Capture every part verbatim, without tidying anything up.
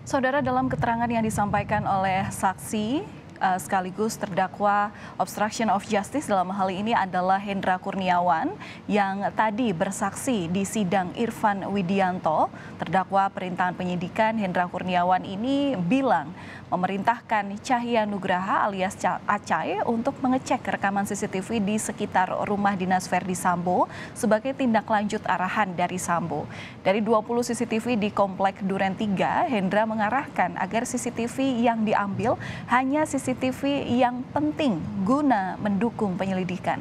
Saudara, dalam keterangan yang disampaikan oleh saksi uh, sekaligus terdakwa obstruction of justice dalam hal ini adalah Hendra Kurniawan yang tadi bersaksi di sidang Irfan Widianto. Terdakwa perintahan penyidikan Hendra Kurniawan ini bilang memerintahkan Cahya Nugraha alias Acai untuk mengecek rekaman C C T V di sekitar rumah dinas Verdi Sambo sebagai tindak lanjut arahan dari Sambo. Dari dua puluh C C T V di Komplek Duren tiga, Hendra mengarahkan agar C C T V yang diambil hanya C C T V yang penting guna mendukung penyelidikan.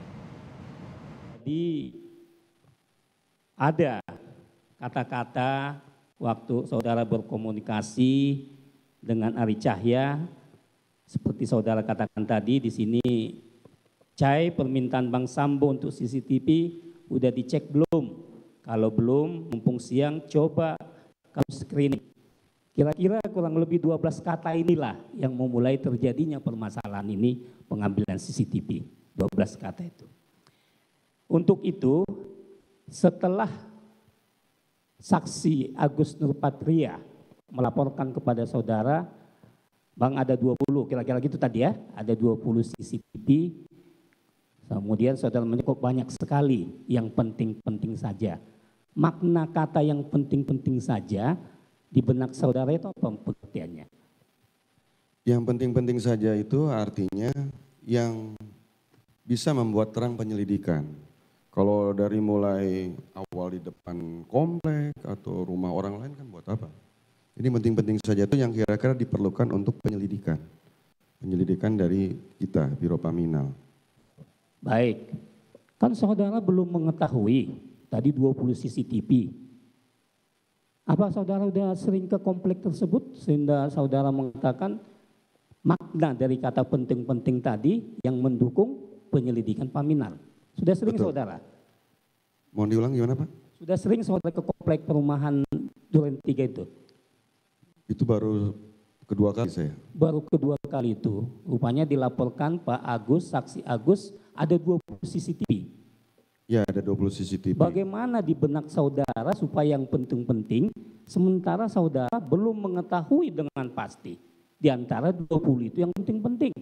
Jadi ada kata-kata waktu saudara berkomunikasi dengan Ari Cahya, seperti saudara katakan tadi di sini, Cai permintaan Bang Sambo untuk C C T V udah dicek belum? Kalau belum, mumpung siang coba kamu screening. Kira-kira kurang lebih dua belas kata inilah yang memulai terjadinya permasalahan ini, pengambilan C C T V. dua belas kata itu. Untuk itu, setelah saksi Agus Nurpatria melaporkan kepada saudara, Bang ada dua puluh, kira-kira gitu tadi ya, ada dua puluh C C T V. Kemudian saudara menyebut banyak sekali yang penting-penting saja. Makna kata yang penting-penting saja di benak saudara itu apa pengertiannya? Yang penting-penting saja itu artinya yang bisa membuat terang penyelidikan. Kalau dari mulai awal di depan komplek atau rumah orang lain kan buat apa? Ini penting-penting saja itu yang kira-kira diperlukan untuk penyelidikan. Penyelidikan dari kita, Biro Paminal. Baik, kan saudara belum mengetahui tadi dua puluh C C T V. Apa saudara sudah sering ke komplek tersebut sehingga saudara mengatakan makna dari kata penting-penting tadi yang mendukung penyelidikan Paminal? Sudah sering Betul. Saudara? Mohon diulang gimana Pak? Sudah sering saudara ke komplek perumahan Duren tiga itu? Itu baru kedua kali saya. Baru kedua kali itu, rupanya dilaporkan Pak Agus, saksi Agus, ada dua puluh C C T V. Ya, ada dua puluh C C T V. Bagaimana di benak saudara supaya yang penting-penting, sementara saudara belum mengetahui dengan pasti di antara dua puluh itu yang penting-penting?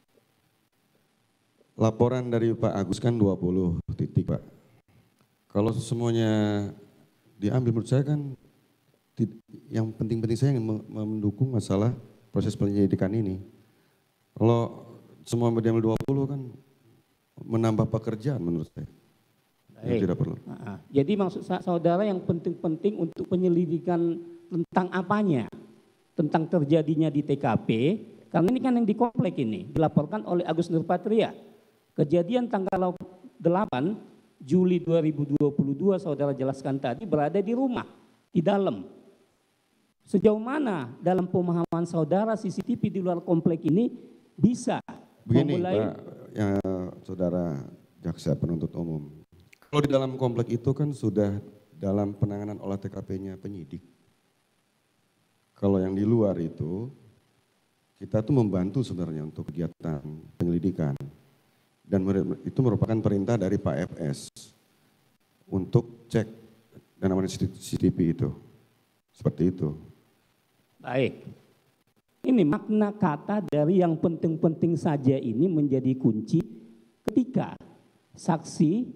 Laporan dari Pak Agus kan dua puluh titik Pak. Kalau semuanya diambil menurut saya kan yang penting-penting saya yang mendukung masalah proses penyelidikan ini. Kalau semua diambil dua puluh kan menambah pekerjaan menurut saya. Baik. Tidak perlu. Nah, jadi maksud saudara yang penting-penting untuk penyelidikan tentang apanya? Tentang terjadinya di T K P, karena ini kan yang di komplek ini, dilaporkan oleh Agus Nurpatria. Kejadian tanggal delapan Juli dua ribu dua puluh dua saudara jelaskan tadi berada di rumah, di dalam. Sejauh mana dalam pemahaman saudara C C T V di luar komplek ini bisa Begini, memulai... Pak, ya, saudara jaksa penuntut umum. Kalau di dalam komplek itu kan sudah dalam penanganan olah T K P-nya penyidik. Kalau yang di luar itu, kita tuh membantu sebenarnya untuk kegiatan penyelidikan. Dan itu merupakan perintah dari Pak F S untuk cek dan namanya C C T V itu. Seperti itu. Baik. Ini makna kata dari yang penting-penting saja ini menjadi kunci ketika saksi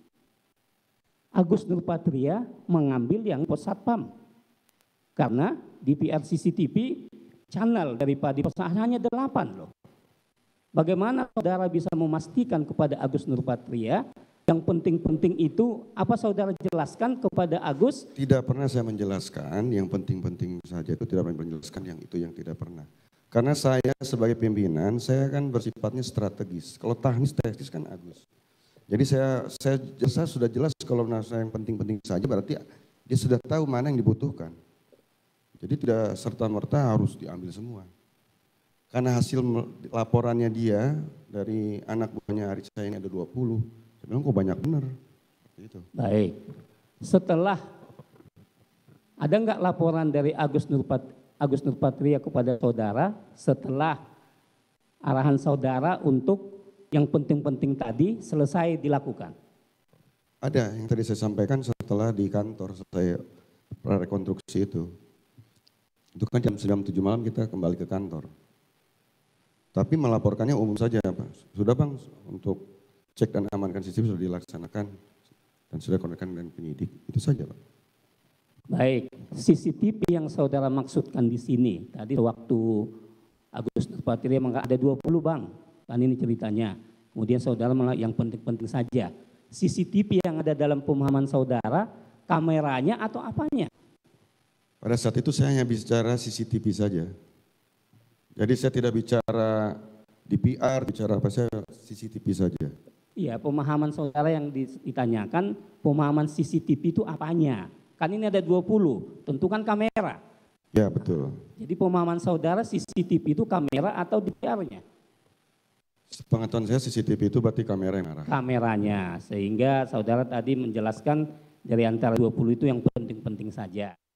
Agus Nurpatria mengambil yang pos satpam. Karena di P R C C T V channel daripada pos hanya delapan loh. Bagaimana saudara bisa memastikan kepada Agus Nurpatria yang penting-penting itu apa saudara jelaskan kepada Agus? Tidak pernah saya menjelaskan yang penting-penting saja itu, tidak pernah menjelaskan yang itu yang tidak pernah. Karena saya sebagai pimpinan saya kan bersifatnya strategis. Kalau teknis teknis kan Agus. Jadi saya, saya saya sudah jelas kalau saya yang penting-penting saja berarti dia sudah tahu mana yang dibutuhkan. Jadi tidak serta-merta harus diambil semua. Karena hasil laporannya dia dari anak buahnya Ari Cahya ini ada dua puluh. Saya bilang kok banyak benar. Itu. Baik. Setelah ada enggak laporan dari Agus Nurpat Agus Nurpatria kepada saudara setelah arahan saudara untuk yang penting-penting tadi selesai dilakukan? Ada yang tadi saya sampaikan setelah di kantor saya prarekonstruksi itu. Itu kan jam jam tujuh malam kita kembali ke kantor. Tapi melaporkannya umum saja, Pak. Sudah Bang, untuk cek dan amankan C C T V sudah dilaksanakan dan sudah koneksikan dengan penyidik. Itu saja, Pak. Baik, C C T V yang saudara maksudkan di sini, tadi waktu Agustus Patria mengatakan ada dua puluh Bang, kan ini ceritanya. Kemudian saudara malah yang penting-penting saja. C C T V yang ada dalam pemahaman saudara, kameranya atau apanya? Pada saat itu saya hanya bicara C C T V saja. Jadi saya tidak bicara D P R, bicara apa, saya C C T V saja. Iya, pemahaman saudara yang ditanyakan, pemahaman C C T V itu apanya? Kan ini ada dua puluh, tentu kan kamera. Ya, betul. Jadi pemahaman saudara C C T V itu kamera atau D P R-nya? Pengetahuan saya C C T V itu berarti kamera yang arah. Kameranya, sehingga saudara tadi menjelaskan dari antara dua puluh itu yang penting-penting saja.